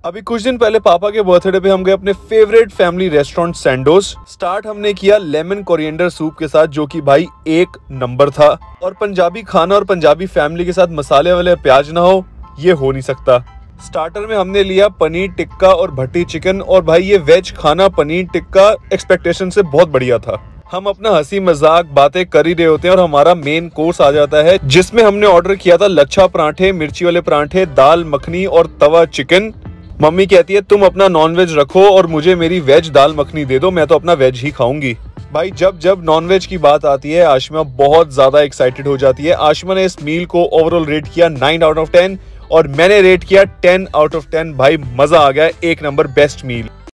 अभी कुछ दिन पहले पापा के बर्थडे पे हम गए अपने favourite family restaurant Sandoz. Start हमने किया लेमन कोरिएंडर सूप के साथ, जो कि भाई एक नंबर था। और पंजाबी खाना और पंजाबी फैमिली के साथ मसाले वाले प्याज ना हो, ये हो नहीं सकता। स्टार्टर में हमने लिया पनीर टिक्का और भट्टी चिकन, और भाई ये वेज खाना पनीर टिक्का एक्सपेक्टेशन से बहुत बढ़िया था। हम अपना हंसी मजाक बातें कर ही रहे होते हैं और हमारा मेन कोर्स आ जाता है, जिसमें हमने ऑर्डर किया था लच्छा पराठे, मिर्ची वाले पराठे, दाल मखनी और तवा चिकन। मम्मी कहती है तुम अपना नॉनवेज रखो और मुझे मेरी वेज दाल मखनी दे दो, मैं तो अपना वेज ही खाऊंगी। भाई जब जब नॉनवेज की बात आती है आशिमा बहुत ज्यादा एक्साइटेड हो जाती है। आशिमा ने इस मील को ओवरऑल रेट किया 9 आउट ऑफ 10 और मैंने रेट किया 10 आउट ऑफ 10। भाई मजा आ गया, एक नंबर बेस्ट मील।